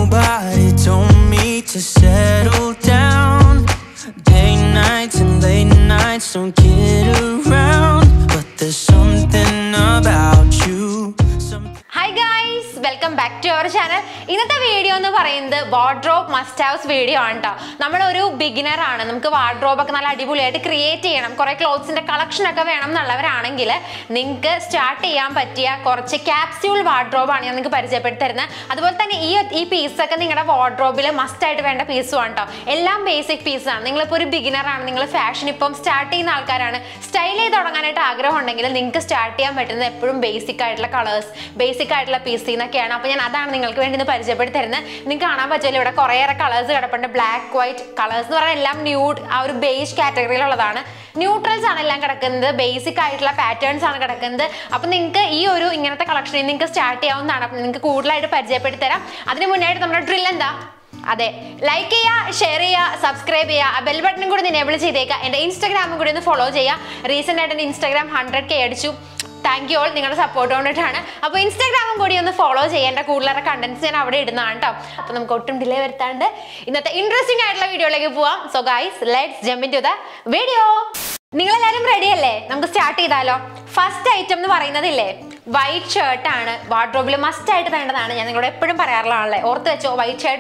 Nobody told me to settle down. Day nights and late nights, don't kid around. But there's something about you. Hi guys, welcome back to our channel. ഇന്നത്തെ video എന്ന് പറയുന്നത് wardrobe must haves video ആണ് ട്ടോ. നമ്മളൊരു beginner ആണ്. നമുക്ക് wardrobe ഒക്കെ നല്ല അടിപൊളിയായിട്ട് ക്രിയേറ്റ് ചെയ്യണം. കുറേ ക്ലോത്ത്സിന്റെ കളക്ഷൻ ഒക്കെ വേണം എന്നുള്ളവരാണെങ്കിൽ നിങ്ങൾക്ക് സ്റ്റാർട്ട് ചെയ്യാൻ പറ്റിയ കുറച്ച് ക്യാപ്സ്യൂൾ വാർഡ്രോബ് ആണ് ഞാൻ നിങ്ങൾക്ക് പരിചയപ്പെടുത്തി തരുന്നത്. അതുപോലെ തന്നെ ഈ പീസ് ഒക്കെ നിങ്ങളുടെ വാർഡ്രോബിൽ മസ്റ്റ് ആയിട്ട് വേണ്ട പീസും ആണ് ട്ടോ. എല്ലാം ബേസിക് പീസ് ആണ്. നിങ്ങളിപ്പോൾ ഒരു ബിഗിനർ ആണ്, നിങ്ങൾ ഫാഷൻ ഇപ്പം സ്റ്റാർട്ട് ചെയ്യുന്ന ആൾക്കാരാണ്, സ്റ്റൈൽ ചെയ്ത് തുടങ്ങാനായിട്ട് ആഗ്രഹം ഉണ്ടെങ്കിൽ നിങ്ങൾക്ക് സ്റ്റാർട്ട് ചെയ്യാൻ പറ്റുന്നത് എപ്പോഴും ബേസിക് ആയിട്ടുള്ള കളേഴ്സ്, ബേസിക് ആയിട്ടുള്ള പീസ് എന്നൊക്കെയാണ്. അപ്പോൾ ഞാൻ അതാണ് നിങ്ങൾക്ക് വേണ്ടി പരിചയപ്പെടുത്തി തരുന്നത്. നിങ്ങൾക്ക് കാണാൻ പറ്റുമല്ലോ ഇവിടെ കുറേയേറെ കളേഴ്സ് കിടപ്പുണ്ട്. ബ്ലാക്ക്, വൈറ്റ് കളേഴ്സ് എന്ന് പറഞ്ഞാൽ എല്ലാം ന്യൂഡ്, ആ ഒരു ബേജ് കാറ്റഗറിയിലുള്ളതാണ്. ന്യൂട്രൽസ് ആണ് എല്ലാം കിടക്കുന്നത്, ബേസിക് ആയിട്ടുള്ള പാറ്റേൺസ് ആണ് കിടക്കുന്നത്. അപ്പോൾ നിങ്ങൾക്ക് ഈ ഒരു ഇങ്ങനത്തെ കളക്ഷനിൽ നിങ്ങൾക്ക് സ്റ്റാർട്ട് ചെയ്യാവുന്നതാണ്. അപ്പോൾ നിങ്ങൾക്ക് കൂടുതലായിട്ട് പരിചയപ്പെടുത്തി തരാം. അതിന് മുന്നായിട്ട് നമ്മുടെ ഡ്രിൽ എന്താ? അതെ, ലൈക്ക് ചെയ്യുക, ഷെയർ ചെയ്യുക, സബ്സ്ക്രൈബ് ചെയ്യുക, ആ ബെൽ ബട്ടണും കൂടി എനേബിൾ ചെയ്തേക്കുക. എൻ്റെ ഇൻസ്റ്റാഗ്രാമും കൂടി ഒന്ന് ഫോളോ ചെയ്യുക. റീസെൻ്റ് ആയിട്ട് എൻ്റെ ഇൻസ്റ്റാഗ്രാം 100K അടിച്ചു. താങ്ക് യു ഓൾ, നിങ്ങളുടെ സപ്പോർട്ട് കൊണ്ടിട്ടാണ്. അപ്പോൾ ഇൻസ്റ്റാഗ്രാമും കൂടി ഒന്ന് ഫോളോ ചെയ്യുക. എൻ്റെ കൂടുതലേറെ കണ്ടന്റ്സ് ഞാൻ അവിടെ ഇടുന്നതാണ് കേട്ടോ. അപ്പോൾ നമുക്ക് ഒട്ടും ഡിലേ വരുത്താണ്ട് ഇന്നത്തെ ഇൻട്രസ്റ്റിംഗ് ആയിട്ടുള്ള വീഡിയോയിലേക്ക് പോവാം. So guys, let's jump into the video. നിങ്ങളെല്ലാവരും റെഡി അല്ലേ? നമുക്ക് സ്റ്റാർട്ട് ചെയ്താലോ? ഫസ്റ്റ് ഐറ്റം എന്ന് പറയുന്നതില്ലേ, വൈറ്റ് ഷർട്ട് ആണ്. വാർഡ്രോബിൽ മസ്റ്റ് ആയിട്ട് വേണ്ടതാണ്. ഞാൻ നിങ്ങളോട് എപ്പോഴും പറയാറുള്ളതാണല്ലേ, ഓർത്ത് വെച്ചോ. വൈറ്റ് ഷർട്ട്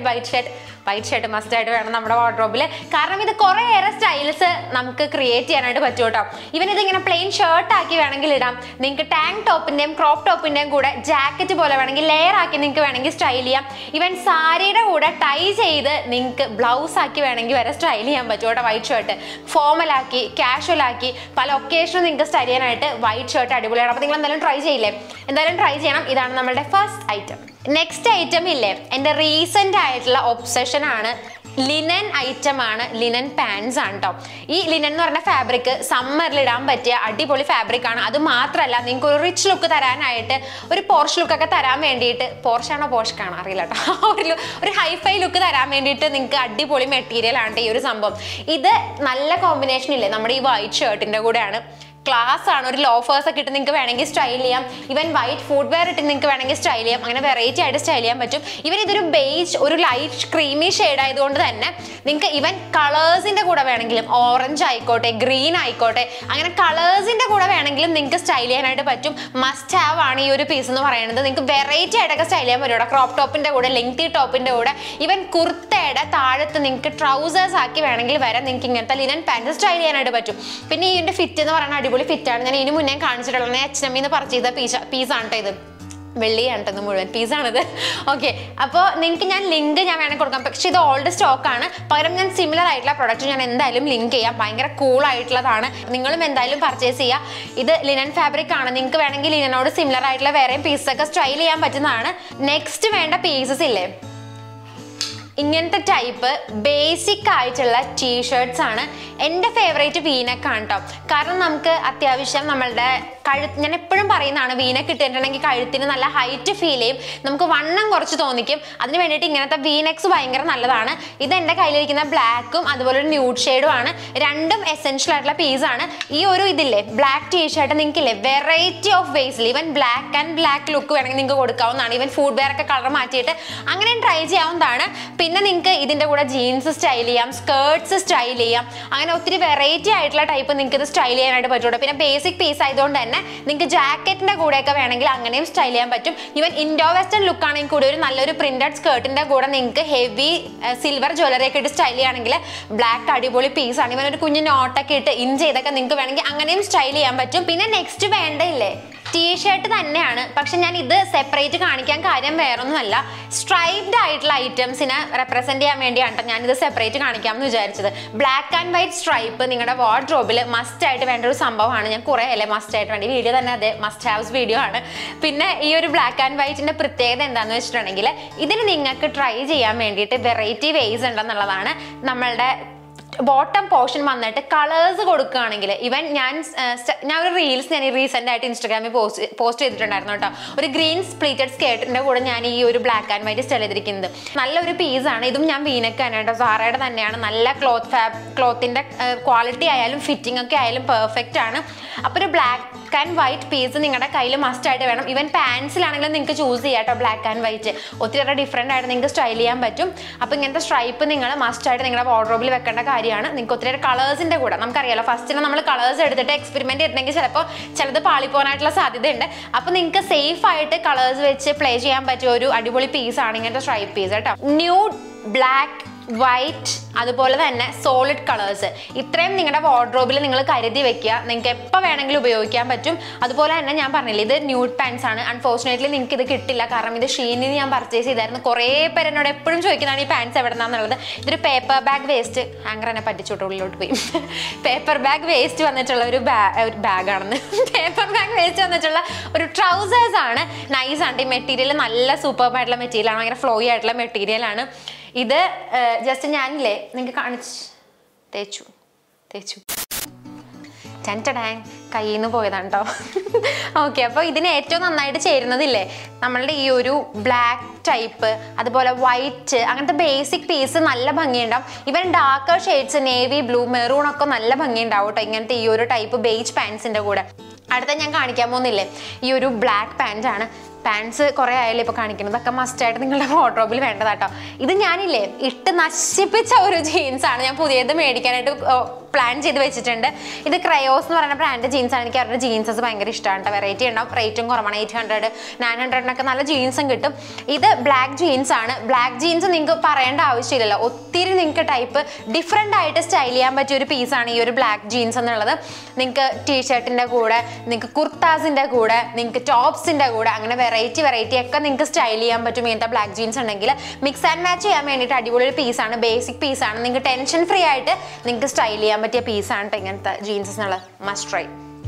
മസ്റ്റ് ആയിട്ട് വേണം നമ്മുടെ വാർഡ്രോബിൽ. കാരണം ഇത് കുറേയേറെ സ്റ്റൈൽസ് നമുക്ക് ക്രിയേറ്റ് ചെയ്യാനായിട്ട് പറ്റും കേട്ടോ. ഇവൻ ഇതിങ്ങനെ പ്ലെയിൻ ഷർട്ട് ആക്കി വേണമെങ്കിൽ ഇടാം. നിങ്ങൾക്ക് ടാങ്ക് ടോപ്പിൻ്റെയും ക്രോപ്പ് ടോപ്പിൻ്റെയും കൂടെ ജാക്കറ്റ് പോലെ വേണമെങ്കിൽ ലെയർ ആക്കി നിങ്ങൾക്ക് വേണമെങ്കിൽ സ്റ്റൈൽ ചെയ്യാം. ഇവൻ സാരിയുടെ കൂടെ ടൈ ചെയ്ത് നിങ്ങൾക്ക് ബ്ലൗസ് ആക്കി വേണമെങ്കിൽ വരെ സ്റ്റൈൽ ചെയ്യാൻ പറ്റും കേട്ടോ. വൈറ്റ് ഷർട്ട് ഫോമലാക്കി, കാഷ്വൽ ആക്കി, പല ഒക്കേഷനും നിങ്ങൾക്ക് സ്റ്റൈൽ ചെയ്യാനായിട്ട് വൈറ്റ് ഷർട്ട് അടിപൊളിയാണ്. അപ്പോൾ നിങ്ങൾ എന്തായാലും ട്രൈ ചെയ്യില്ലേ? എന്തായാലും ട്രൈ ചെയ്യണം. ഇതാണ് നമ്മുടെ ഫസ്റ്റ് ഐറ്റം. നെക്സ്റ്റ് ഐറ്റം ഇല്ലേ, എൻ്റെ റീസെൻ്റ് ആയിട്ടുള്ള ഒബ്സഷൻ ആണ്. ലിനൻ ഐറ്റം ആണ്. ലിനൻ പാൻസ് ആണ് കേട്ടോ. ഈ ലിനൻ എന്ന് പറഞ്ഞ ഫാബ്രിക് സമ്മറിൽ ഇടാൻ പറ്റിയ അടിപൊളി ഫാബ്രിക് ആണ്. അത് മാത്രമല്ല, നിങ്ങൾക്ക് ഒരു റിച്ച് ലുക്ക് തരാനായിട്ട്, ഒരു പോർഷ് ലുക്കൊക്കെ തരാൻ വേണ്ടിയിട്ട്, പോർഷാണോ പോഷ്കാണോ അറിയില്ല കേട്ടോ, ഒരു ഹൈഫൈ ലുക്ക് തരാൻ വേണ്ടിയിട്ട് നിങ്ങൾക്ക് അടിപൊളി മെറ്റീരിയൽ ആണ് ഈ ഒരു സംഭവം. ഇത് നല്ല കോമ്പിനേഷൻ ഇല്ലേ നമ്മുടെ ഈ വൈറ്റ് ഷർട്ടിൻ്റെ കൂടെയാണ്. ക്ലാസ് ആണ്. ഒരു ലോഫേഴ്സ് ഒക്കെ ഇട്ട് നിങ്ങൾക്ക് വേണമെങ്കിൽ സ്റ്റൈൽ ചെയ്യാം. ഇവൻ വൈറ്റ് ഫുഡ് വെയർ ഇട്ട് നിങ്ങൾക്ക് വേണമെങ്കിൽ സ്റ്റൈൽ ചെയ്യാം. അങ്ങനെ വെറൈറ്റി ആയിട്ട് സ്റ്റൈൽ ചെയ്യാൻ പറ്റും. ഇവൻ ഇതൊരു ബേജ്, ഒരു ലൈറ്റ് ക്രീമി ഷെയ്ഡ് ആയതുകൊണ്ട് തന്നെ നിങ്ങൾക്ക് ഇവൻ കളേഴ്സിൻ്റെ കൂടെ വേണമെങ്കിലും, ഓറഞ്ച് ആയിക്കോട്ടെ, ഗ്രീൻ ആയിക്കോട്ടെ, അങ്ങനെ കളേഴ്സിൻ്റെ കൂടെ വേണമെങ്കിലും നിങ്ങൾക്ക് സ്റ്റൈൽ ചെയ്യാനായിട്ട് പറ്റും. മസ്റ്റ് ഹാവ് ആണ് ഈ ഒരു പീസ് എന്ന് പറയുന്നത്. നിങ്ങൾക്ക് വെറൈറ്റി ആയിട്ടൊക്കെ സ്റ്റൈൽ ചെയ്യാൻ പറ്റും. ക്രോപ്പ് ടോപ്പിൻ്റെ കൂടെ, ലെങ്തി ടോപ്പിൻ്റെ കൂടെ, ഇവൻ കുർത്തയുടെ താഴത്ത് നിങ്ങൾക്ക് ട്രൗസേഴ്സ് ആക്കി വേണമെങ്കിൽ വരെ നിങ്ങൾക്ക് ഇങ്ങനത്തെ ലിനൻ പാൻറ് സ്റ്റൈൽ ചെയ്യാനായിട്ട് പറ്റും. പിന്നെ ഇതിൻ്റെ ഫിറ്റ് എന്ന് പറയുന്നത് അടിപൊളി ഫിറ്റാണ്. ഞാൻ ഇതിന് മുന്നേ കാണിച്ചിട്ടുള്ളത് H&M പർച്ചേസ് ചെയ്ത പീസാണ് കേട്ടോ. ഇത് വെള്ളിയാണ് മുഴുവൻ പീസാണിത്. ഓക്കെ, അപ്പോൾ നിങ്ങൾക്ക് ഞാൻ ലിങ്ക് ഞാൻ വേണമെങ്കിൽ കൊടുക്കാം. പക്ഷേ ഇത് ഓൾഡ് സ്റ്റോക്കാണ്. പകരം ഞാൻ സിമിലർ ആയിട്ടുള്ള പ്രൊഡക്റ്റ് ഞാൻ എന്തായാലും ലിങ്ക് ചെയ്യാം. ഭയങ്കര കൂൾ ആയിട്ടുള്ളതാണ്. നിങ്ങളും എന്തായാലും പർച്ചേസ് ചെയ്യുക. ഇത് ലിനൻ ഫാബ്രിക് ആണ്. നിങ്ങൾക്ക് വേണമെങ്കിൽ ലിനനോട് സിമിലർ ആയിട്ടുള്ള വേറെയും പീസൊക്കെ സ്റ്റൈൽ ചെയ്യാൻ പറ്റുന്നതാണ്. നെക്സ്റ്റ് വേണ്ട പീസസ് ഇല്ലേ, ഇങ്ങനത്തെ ടൈപ്പ് ബേസിക് ആയിട്ടുള്ള ടീഷർട്ട്സ് ആണ്. എൻ്റെ ഫേവറേറ്റ് വീനക്കാണ് കേട്ടോ. കാരണം നമുക്ക് അത്യാവശ്യം നമ്മളുടെ ഞാൻ എപ്പോഴും പറയുന്നതാണ്, വീനക്ക് ഇട്ടിട്ടുണ്ടെങ്കിൽ കഴുത്തിന് നല്ല ഹൈറ്റ് ഫീൽ ചെയ്യും, നമുക്ക് വണ്ണം കുറച്ച് തോന്നിക്കും. അതിന് വേണ്ടിയിട്ട് ഇങ്ങനത്തെ വീനെക്സ് ഭയങ്കര നല്ലതാണ്. ഇത് എൻ്റെ കയ്യിലിരിക്കുന്ന ബ്ലാക്കും അതുപോലെ ഒരു ന്യൂഡ് ഷെയ്ഡും ആണ്. രണ്ടും എസെൻഷ്യൽ ആയിട്ടുള്ള പീസാണ്. ഈ ഒരു ഇതില്ലേ ബ്ലാക്ക് ടീഷർട്ട് നിങ്ങൾക്കില്ലേ വെറൈറ്റി ഓഫ് വേസിൽ even black and black look വേണമെങ്കിൽ നിങ്ങൾക്ക് കൊടുക്കാവുന്നതാണ്. ഈവൻ ഫുഡ് വെയർ ഒക്കെ കളർ മാറ്റിയിട്ട് അങ്ങനെ ട്രൈ ചെയ്യാവുന്നതാണ്. പിന്നെ നിങ്ങൾക്ക് ഇതിൻ്റെ കൂടെ ജീൻസ് സ്റ്റൈൽ ചെയ്യാം, സ്കേർട്ട്സ് സ്റ്റൈൽ ചെയ്യാം. അങ്ങനെ ഒത്തിരി വെറൈറ്റി ആയിട്ടുള്ള ടൈപ്പ് നിങ്ങൾക്ക് ഇത് സ്റ്റൈൽ ചെയ്യാനായിട്ട് പറ്റുള്ളൂ. പിന്നെ ബേസിക് പീസ് ആയതുകൊണ്ട് തന്നെ നിങ്ങൾക്ക് ജാക്കറ്റിന്റെ കൂടെയൊക്കെ വേണമെങ്കിൽ അങ്ങനെയും സ്റ്റൈൽ ചെയ്യാൻ പറ്റും. ഈവൻ ഇൻഡോ വെസ്റ്റേൺ ലുക്ക് ആണെങ്കിൽ കൂടി ഒരു നല്ലൊരു പ്രിന്റഡ് സ്കേർട്ടിന്റെ കൂടെ നിങ്ങൾക്ക് ഹെവി സിൽവർ ജ്വല്ലറി ഒക്കെ ഇട്ട് സ്റ്റൈൽ ചെയ്യുകയാണെങ്കിൽ ബ്ലാക്ക് അടിപൊളി പീസാണ്. ഇവൻ ഒരു കുഞ്ഞു നോട്ടൊക്കെ ഇട്ട് ഇൻ ചെയ്തൊക്കെ നിങ്ങൾക്ക് വേണമെങ്കിൽ അങ്ങനെയും സ്റ്റൈൽ ചെയ്യാൻ പറ്റും. പിന്നെ നെക്സ്റ്റ് വേണ്ടയില്ലേ, ടീഷർട്ട് തന്നെയാണ്. പക്ഷെ ഞാൻ ഇത് സെപ്പറേറ്റ് കാണിക്കാൻ കാര്യം വേറൊന്നുമല്ല, സ്ട്രൈപ്ഡ് ആയിട്ടുള്ള ഐറ്റംസിനെ റെപ്രസെന്റ് ചെയ്യാൻ വേണ്ടിയാണ് ഞാനിത് സെപ്പറേറ്റ് കാണിക്കാമെന്ന് വിചാരിച്ചത്. ബ്ലാക്ക് ആൻഡ് വൈറ്റ് സ്ട്രൈപ്പ് നിങ്ങളുടെ വാർഡ്രോബിൽ മസ്റ്റ് ആയിട്ട് വേണ്ട ഒരു സംഭവമാണ്. ഞാൻ കുറേ അല്ലേ മസ്റ്റ് ആയിട്ട് വേണ്ട, വീഡിയോ തന്നെ അതെ മസ്റ്റ് ഹാവ്സ് വീഡിയോ ആണ്. പിന്നെ ഈ ഒരു ബ്ലാക്ക് ആൻഡ് വൈറ്റിന്റെ പ്രത്യേകത എന്താണെന്ന് വെച്ചിട്ടുണ്ടെങ്കിൽ ഇതിന് നിങ്ങൾക്ക് ട്രൈ ചെയ്യാൻ വേണ്ടിയിട്ട് വെറൈറ്റി വേസ് ഉണ്ടെന്നുള്ളതാണ്. നമ്മളുടെ ബോട്ടം പോർഷൻ വന്നിട്ട് കളേഴ്സ് കൊടുക്കുകയാണെങ്കിൽ ഈവൻ ഞാൻ ഒരു റീൽസ് ഞാൻ റീസെൻ്റ് ആയിട്ട് ഇൻസ്റ്റാഗ്രാമിൽ പോസ്റ്റ് ചെയ്തിട്ടുണ്ടായിരുന്നു കേട്ടോ. ഒരു ഗ്രീൻ സ്പ്ലിറ്റഡ് സ്കേർട്ടിൻ്റെ കൂടെ ഞാൻ ഈ ഒരു ബ്ലാക്ക് ആൻഡ് വൈറ്റ് സ്റ്റൈൽ ചെയ്തിരിക്കുന്നത്. നല്ലൊരു പീസാണ്. ഇതും ഞാൻ വീനക്കാണ് കേട്ടോ, സാറയുടെ തന്നെയാണ്. നല്ല ക്ലോത്തിൻ്റെ ക്വാളിറ്റി ആയാലും ഫിറ്റിംഗ് ഒക്കെ ആയാലും പെർഫെക്റ്റ് ആണ്. അപ്പോൾ ഒരു ബ്ലാക്ക് ആൻഡ് വൈറ്റ് പീസ് നിങ്ങളുടെ കയ്യിൽ മസ്റ്റ് ആയിട്ട് വേണം. ഈവൻ പാൻസിലാണെങ്കിലും നിങ്ങൾക്ക് ചൂസ് ചെയ്യാം കേട്ടോ ബ്ലാക്ക് ആൻഡ് വൈറ്റ്. ഒത്തിരി ഡിഫറെൻ്റ് ആയിട്ട് നിങ്ങൾക്ക് സ്റ്റൈൽ ചെയ്യാൻ പറ്റും. അപ്പോൾ ഇങ്ങനത്തെ സ്ട്രൈപ്പ് നിങ്ങൾ മസ്റ്റ് ആയിട്ട് നിങ്ങളുടെ വാർഡ്രോബിൽ വെക്കേണ്ട കാര്യമാണ്. നിങ്ങൾക്ക് ഒത്തിരി കളേഴ്സിൻ്റെ കൂടെ നമുക്കറിയാലോ, ഫസ്റ്റിന് നമ്മൾ കളേഴ്സ് എടുത്തിട്ട് എക്സ്പെരിമെൻറ്റ് ചെയ്തിട്ടുണ്ടെങ്കിൽ ചിലപ്പോൾ ചിലത് പാളിപ്പോകാനായിട്ടുള്ള സാധ്യതയുണ്ട്. അപ്പോൾ നിങ്ങൾക്ക് സേഫ് ആയിട്ട് കളേഴ്സ് വെച്ച് പ്ലേ ചെയ്യാൻ പറ്റിയ ഒരു അടിപൊളി പീസാണ് ഇങ്ങനത്തെ സ്ട്രൈപ്പ് പീസ് കേട്ടോ. ന്യൂഡ്, ബ്ലാക്ക്, വൈറ്റ്, അതുപോലെ തന്നെ സോളിഡ് കളേഴ്സ് ഇത്രയും നിങ്ങളുടെ വാർഡ്രോബിൽ നിങ്ങൾ കരുതി വെക്കുക. നിങ്ങൾക്ക് എപ്പോൾ വേണമെങ്കിലും ഉപയോഗിക്കാൻ പറ്റും. അതുപോലെ തന്നെ ഞാൻ പറഞ്ഞില്ലേ, ഇത് ന്യൂഡ് പാൻസ് ആണ്. അൺഫോർച്ചുനേറ്റ്ലി നിങ്ങൾക്ക് ഇത് കിട്ടില്ല, കാരണം ഇത് ഷീനിൽ ഞാൻ പർച്ചേസ് ചെയ്തായിരുന്നു. കുറേ പേര് എന്നോട് എപ്പോഴും ചോദിക്കുന്നതാണ് ഈ പാൻസ് എവിടെ നിന്നാന്നുള്ളത്. ഇതൊരു പേപ്പർ ബാഗ് വേസ്റ്റ്, ആങ്കർ എന്നെ പറ്റിച്ചോട്ട് ഉള്ളിലോട്ട് പോയി. പേപ്പർ ബാഗ് വേസ്റ്റ് വന്നിട്ടുള്ള ഒരു ബാഗാണെന്ന് പേപ്പർ ബാഗ് വേസ്റ്റ് വന്നിട്ടുള്ള ഒരു ട്രൗസേഴ്സ് ആണ്. നൈസ് ആണ്. ഈ മെറ്റീരിയൽ നല്ല സൂപ്പർബ് ആയിട്ടുള്ള മെറ്റീരിയലാണ്, ഭയങ്കര ഫ്ലോയി ആയിട്ടുള്ള മെറ്റീരിയലാണ്. ഇത് ജസ്റ്റ് ഞാനില്ലേ നിങ്ങൾക്ക് കാണിച്ച് തേച്ചു കയ്യിൽ നിന്ന് പോയതാണ് കേട്ടോ. ഓക്കെ, അപ്പോൾ ഇതിന് ഏറ്റവും നന്നായിട്ട് ചേരുന്നതില്ലേ നമ്മളുടെ ഈ ഒരു ബ്ലാക്ക് ടൈപ്പ്, അതുപോലെ വൈറ്റ്, അങ്ങനത്തെ ബേസിക് പീസ് നല്ല ഭംഗിയുണ്ടാവും. Even darker shades navy blue maroon ഒക്കെ നല്ല ഭംഗിയുണ്ടാവും കേട്ടോ ഇങ്ങനത്തെ ഈ ഒരു ടൈപ്പ് ബേജ് പാൻസിൻ്റെ കൂടെ. അടുത്ത ഞാൻ കാണിക്കാൻ പോകുന്നില്ലേ ഈ ഒരു ബ്ലാക്ക് പാൻറ്റാണ്. പാൻസ് കുറേ ആയാലും ഇപ്പോൾ കാണിക്കുന്നത്, അതൊക്കെ മസ്റ്റായിട്ട് നിങ്ങളുടെ വാർഡ്രോബിൽ വേണ്ടതാട്ടോ. ഇത് ഞാനില്ലേ ഇട്ട് നശിപ്പിച്ച ഒരു ജീൻസാണ്. ഞാൻ പുതിയത് മേടിക്കാനായിട്ട് പ്ലാൻ ചെയ്ത് വെച്ചിട്ടുണ്ട്. ഇത് ക്രയോസ് എന്ന് പറയുന്ന ബ്രാൻഡ് ജീൻസാണ്. എനിക്ക് അവരുടെ ജീൻസസ് ഭയങ്കര ഇഷ്ടമാണ്. വെറൈറ്റി ഉണ്ടാവും, റേറ്റും കുറവാണ്. 800 900 നല്ല ജീൻസും കിട്ടും. ഇത് ബ്ലാക്ക് ജീൻസ് ആണ്. ബ്ലാക്ക് ജീൻസ് നിങ്ങൾക്ക് പറയേണ്ട ആവശ്യമില്ലല്ലോ, ഒത്തിരി നിങ്ങൾക്ക് ടൈപ്പ് ഡിഫറെൻ്റ് ആയിട്ട് സ്റ്റൈൽ ചെയ്യാൻ പറ്റിയ ഒരു പീസാണ് ഈ ഒരു ബ്ലാക്ക് ജീൻസ് എന്നുള്ളത്. നിങ്ങൾക്ക് ടീഷർട്ടിൻ്റെ കൂടെ, നിങ്ങൾക്ക് കുർത്താസിൻ്റെ കൂടെ, നിങ്ങൾക്ക് ടോപ്സിൻ്റെ കൂടെ, അങ്ങനെ വെറൈറ്റി ഒക്കെ നിങ്ങൾക്ക് സ്റ്റൈൽ ചെയ്യാൻ പറ്റും ഇങ്ങനത്തെ ബ്ലാക്ക് ജീൻസ് ഉണ്ടെങ്കിൽ. മിക്സ് ആൻഡ് മാച്ച് ചെയ്യാൻ വേണ്ടിയിട്ട് അടിപൊളി ഒരു പീസാണ്, ബേസിക് പീസാണ്. നിങ്ങൾക്ക് ടെൻഷൻ ഫ്രീ ആയിട്ട് നിങ്ങൾക്ക് സ്റ്റൈൽ ചെയ്യാൻ പറ്റിയ പീസാണ് കേട്ടോ ഇങ്ങനത്തെ ജീൻസസ് എന്നുള്ളത്. Must try.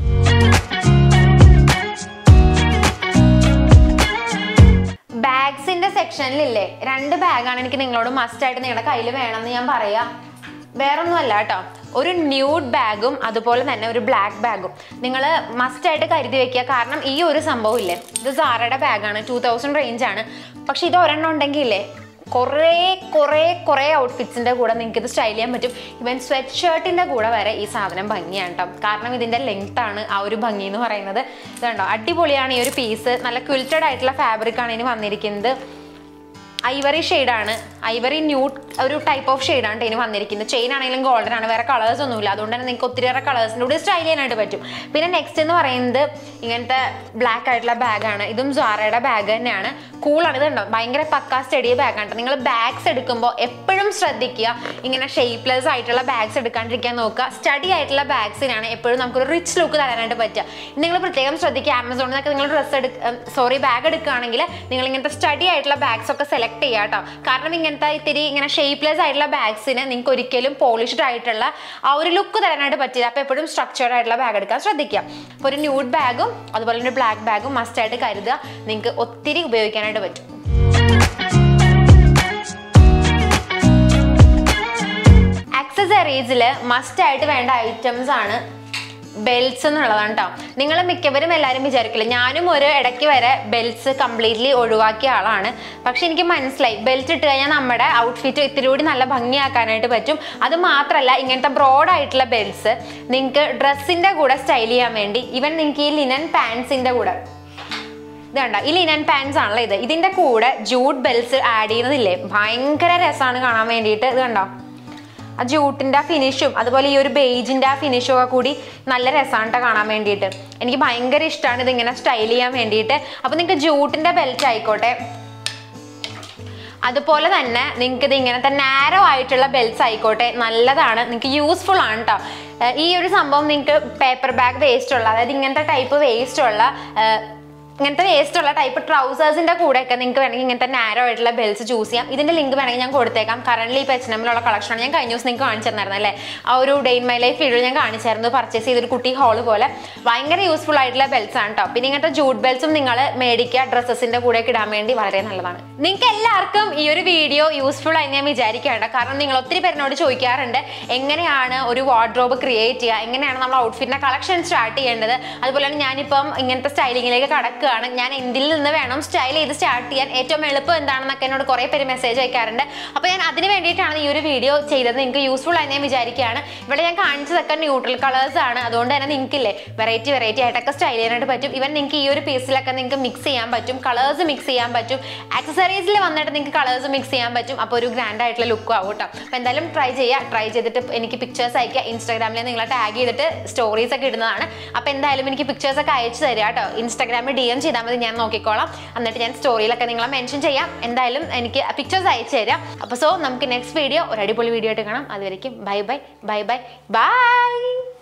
ബാഗ്സിന്റെ സെക്ഷനിലില്ലേ 2 ബാഗാണ് എനിക്ക് നിങ്ങളോട് മസ്റ്റ് ആയിട്ട് നിങ്ങളുടെ കയ്യിൽ വേണമെന്ന് ഞാൻ പറയാം. വേറൊന്നും അല്ല കേട്ടോ, ഒരു ന്യൂഡ് ബാഗും അതുപോലെ തന്നെ ഒരു ബ്ലാക്ക് ബാഗും നിങ്ങൾ മസ്റ്റായിട്ട് കരുതി വെക്കുക. കാരണം ഈ ഒരു സംഭവം ഇല്ലേ, ഇത് സാറയുടെ ബാഗാണ്, 2000 റേഞ്ചാണ്. പക്ഷെ ഇത് ഒരെണ്ണം ഉണ്ടെങ്കിൽ ഇല്ലേ കുറേ ഔട്ട്ഫിറ്റ്സിൻ്റെ കൂടെ നിങ്ങൾക്ക് ഇത് സ്റ്റൈൽ ചെയ്യാൻ പറ്റും. ഇവൻ സ്വെറ്റ് ഷർട്ടിൻ്റെ കൂടെ വരെ ഈ സാധനം ഭംഗിയാണ് കേട്ടോ. കാരണം ഇതിൻ്റെ ലെങ്ത്താണ് ആ ഒരു ഭംഗി എന്ന് പറയുന്നത്. ഇതുണ്ടോ, അടിപൊളിയാണ് ഈ ഒരു പീസ്. നല്ല ക്വിൽറ്റഡ് ആയിട്ടുള്ള ഫാബ്രിക്കാണ് ഇതിന് വന്നിരിക്കുന്നത്. ഐവറി ഷെയ്ഡാണ്, ഐവറി ന്യൂഡ് ഒരു ടൈപ്പ് ഓഫ് ഷെയ്ഡാണ് ഇതിന് വന്നിരിക്കുന്നത്. ചെയിൻ ആണെങ്കിലും ഗോൾഡൻ ആണ്, വേറെ കളേഴ്സ് ഒന്നുമില്ല. അതുകൊണ്ട് തന്നെ നിങ്ങൾക്ക് ഒത്തിരിയേറെ കളേഴ്സിൻ്റെ കൂടെ സ്റ്റൈൽ ചെയ്യാനായിട്ട് പറ്റും. പിന്നെ നെക്സ്റ്റ് എന്ന് പറയുന്നത് ഇങ്ങനത്തെ ബ്ലാക്ക് ആയിട്ടുള്ള ബാഗാണ്. ഇതും സാറയുടെ ബാഗ് തന്നെയാണ്. കൂളാണ്. ഇതുണ്ടോ, ഭയങ്കര പക്കാ സ്റ്റഡിയ ബാഗാണ്. നിങ്ങൾ ബാഗ്സ് എടുക്കുമ്പോൾ എപ്പോഴും ശ്രദ്ധിക്കുക, ഇങ്ങനെ ഷേപ്പ്ലെസ് ആയിട്ടുള്ള ബാഗ്സ് എടുക്കാണ്ടിരിക്കാൻ നോക്കുക. സ്റ്റഡി ആയിട്ടുള്ള ബാഗ്സിനാണ് എപ്പോഴും നമുക്കൊരു റിച്ച് ലുക്ക് തരാനായിട്ട് പറ്റുക. നിങ്ങൾ പ്രത്യേകം ശ്രദ്ധിക്കുക. ആമസോണിൽ നിന്നൊക്കെ നിങ്ങൾ ബാഗ് എടുക്കുകയാണെങ്കിൽ നിങ്ങൾ ഇങ്ങനത്തെ സ്റ്റഡി ആയിട്ടുള്ള ബാഗ്സ് ഒക്കെ സെലക്ട് ചെയ്യുക കേട്ടോ. കാരണം ഇങ്ങനത്തെ ഇങ്ങനെ ഷേപ്പ്ലെസ് ആയിട്ടുള്ള ബാഗ്സിന് നിങ്ങൾക്ക് ഒരിക്കലും പോളിഷ്ഡ് ആയിട്ടുള്ള ആ ഒരു ലുക്ക് തരാനായിട്ട് പറ്റില്ല. അപ്പോൾ എപ്പോഴും സ്ട്രക്ചേർഡ് ആയിട്ടുള്ള ബാഗ് എടുക്കാൻ ശ്രദ്ധിക്കുക. അപ്പോൾ ഒരു ന്യൂഡ് ബാഗും അതുപോലെ തന്നെ ബ്ലാക്ക് ബാഗും മസ്റ്റായിട്ട് കരുതുക. നിങ്ങൾക്ക് ഒത്തിരി ഉപയോഗിക്കാനായിട്ട് പറ്റും. ആക്സസറീസിൽ മസ്റ്റായിട്ട് വേണ്ട ഐറ്റംസ് ആണ് ബെൽറ്റ്സ് എന്നുള്ളതാണ് കേട്ടോ. നിങ്ങൾ മിക്കവരും എല്ലാവരും വിചാരിക്കില്ല, ഞാനും ഒരു ഇടയ്ക്ക് വരെ ബെൽറ്റ്സ് കംപ്ലീറ്റ്ലി ഒഴിവാക്കിയ ആളാണ്. പക്ഷെ എനിക്ക് മനസ്സിലായി, ബെൽറ്റ് ഇട്ട് കഴിഞ്ഞാൽ നമ്മുടെ ഔട്ട്ഫിറ്റ് ഇത്തിരി കൂടി നല്ല ഭംഗിയാക്കാനായിട്ട് പറ്റും. അത് മാത്രമല്ല, ഇങ്ങനത്തെ ബ്രോഡായിട്ടുള്ള ബെൽറ്റ്സ് നിങ്ങൾക്ക് ഡ്രസ്സിൻ്റെ കൂടെ സ്റ്റൈൽ ചെയ്യാൻ വേണ്ടി, ഈവൻ നിങ്ങൾക്ക് ഈ ലിനൻ പാൻസിൻ്റെ കൂടെ, ഇത് കണ്ട ഈ ലിനൻ പാൻസ് ആണല്ലോ ഇതിൻ്റെ കൂടെ ജൂട്ട് ബെൽറ്റ്സ് ആഡ് ചെയ്യുന്നതില്ലേ, ഭയങ്കര രസമാണ് കാണാൻ വേണ്ടിയിട്ട്. ഇത് കണ്ടോ, ആ ജൂട്ടിൻ്റെ ആ ഫിനിഷും അതുപോലെ ഈ ഒരു ബേജിൻ്റെ ആ ഫിനിഷും ഒക്കെ കൂടി നല്ല രസമാണ് കാണാൻ വേണ്ടിയിട്ട്. എനിക്ക് ഭയങ്കര ഇഷ്ടമാണ് ഇതിങ്ങനെ സ്റ്റൈൽ ചെയ്യാൻ വേണ്ടിയിട്ട്. അപ്പോൾ നിങ്ങൾക്ക് ജൂട്ടിൻ്റെ ബെൽറ്റ് ആയിക്കോട്ടെ, അതുപോലെ തന്നെ നിങ്ങൾക്ക് ഇത് ഇങ്ങനത്തെ നാരോ ആയിട്ടുള്ള ബെൽറ്റ്സ് ആയിക്കോട്ടെ, നല്ലതാണ്, നിങ്ങൾക്ക് യൂസ്ഫുൾ ആണ് കേട്ടോ. ഈ ഒരു സംഭവം നിങ്ങൾക്ക് പേപ്പർ ബാഗ് വേസ്റ്റ് ഉള്ള, അതായത് ഇങ്ങനത്തെ ടൈപ്പ് വേസ്റ്റ് ഉള്ള ഇങ്ങനത്തെ വേസ്റ്റ് ഉള്ള ടൈപ്പ് ട്രൗസേഴ്സിന്റെ കൂടെയൊക്കെ നിങ്ങൾക്ക് വേണമെങ്കിൽ ഇങ്ങനത്തെ നാരോ ആയിട്ടുള്ള ബെൽസ് ചൂസ് ചെയ്യാം. ഇതിന്റെ ലിങ്ക് വേണമെങ്കിൽ ഞാൻ കൊടുത്തേക്കാം. കറന്റ് ഇപ്പോൾ H&Mലുള്ള കളക്ഷനാണ്. ഞാൻ കഴിഞ്ഞ ദിവസം നിങ്ങൾക്ക് കാണിച്ചു തന്നായിരുന്നു അല്ലേ, ആ ഒരു day in my life video ഞാൻ കാണിച്ചായിരുന്നു. പർച്ചേസ് ചെയ്തൊരു കുട്ടി ഹോള് പോലെ ഭയങ്കര യൂസ്ഫുൾ ആയിട്ടുള്ള ബെൽസ് ആണ് കേട്ടോ. പിന്നെ ഇങ്ങനത്തെ ജൂട്ട് ബെൽസും നിങ്ങൾ മേടിക്കുക, ഡ്രസ്സസിന്റെ കൂടെ ഇടാൻ വേണ്ടി വളരെ നല്ലതാണ്. നിങ്ങൾക്ക് എല്ലാവർക്കും ഈ ഒരു വീഡിയോ യൂസ്ഫുൾ ആയി ഞാൻ വിചാരിക്കേണ്ട. കാരണം നിങ്ങൾ ഒത്തിരി പേരിനോട് ചോദിക്കാറുണ്ട് എങ്ങനെയാണ് ഒരു വാർഡ്രോബ് ക്രിയേറ്റ് ചെയ്യുക, എങ്ങനെയാണ് നമ്മൾ ഔട്ട്ഫിറ്റിന്റെ കളക്ഷൻ സ്റ്റാർട്ട് ചെയ്യേണ്ടത്. അതുപോലെ തന്നെ ഞാനിപ്പം ഇങ്ങനത്തെ സ്റ്റൈലിങ്ങിലേക്ക് കടക്കുകയാണ്. ഞാൻ എന്തിൽ നിന്ന് വേണം സ്റ്റൈൽ ചെയ്ത് സ്റ്റാർട്ട് ചെയ്യാൻ, ഏറ്റവും എളുപ്പം എന്താണെന്നൊക്കെ എന്നോട് കുറേ പേര് മെസ്സേജ് അയക്കാറുണ്ട്. അപ്പോൾ ഞാൻ അതിന് വേണ്ടിയിട്ടാണ് ഈ ഒരു വീഡിയോ ചെയ്തത്. നിങ്ങൾക്ക് യൂസ്ഫുൾ ആയി ഞാൻ വിചാരിക്കുകയാണ്. ഇവിടെ ഞാൻ കാണിച്ചതൊക്കെ ന്യൂട്രൽ കളേഴ്സ് ആണ്. അതുകൊണ്ട് തന്നെ നിങ്ങൾക്കില്ലേ വെറൈറ്റി ആയിട്ടൊക്കെ സ്റ്റൈൽ ചെയ്യാനായിട്ട് പറ്റും. ഇവൻ നിങ്ങൾക്ക് ഈ ഒരു പീസിലൊക്കെ നിങ്ങൾക്ക് മിക്സ് ചെയ്യാൻ പറ്റും, കളേഴ്സ് മിക്സ് ചെയ്യാൻ പറ്റും. ആക്സസറീസിൽ വന്നിട്ട് നിങ്ങൾക്ക് കളേഴ്സ് മിക്സ് ചെയ്യാൻ പറ്റും. അപ്പോൾ ഒരു ഗ്രാൻഡ് ആയിട്ടുള്ള ലുക്കും ആവും കേട്ടോ. അപ്പോൾ എന്തായാലും ട്രൈ ചെയ്തിട്ട് എനിക്ക് പിക്ചേഴ്സ് അയക്കുക. ഇൻസ്റ്റാഗ്രാമിൽ നിങ്ങളെ ടാഗ് ചെയ്തിട്ട് സ്റ്റോറീസ് ഒക്കെ ഇടുന്നതാണ്. അപ്പോൾ എന്തായാലും എനിക്ക് പിക്ചേഴ്സ് ഒക്കെ അയച്ചു തരിക കേട്ടോ. ഇൻസ്റ്റാഗ്രാമിൽ DM ചെയ്താൽ മതി, ഞാൻ നോക്കിക്കോളാം. എന്നിട്ട് ഞാൻ സ്റ്റോറിയിലൊക്കെ നിങ്ങളെ മെൻഷൻ ചെയ്യാം. എന്തായാലും എനിക്ക് പിക്ചേഴ്സ് അയച്ചു തരാം. അപ്പോൾ നമുക്ക് നെക്സ്റ്റ് വീഡിയോ ഒരു അടിപൊളി വീഡിയോ ആയിട്ട് കാണാം. അതുവരെയ്ക്കും ബൈ.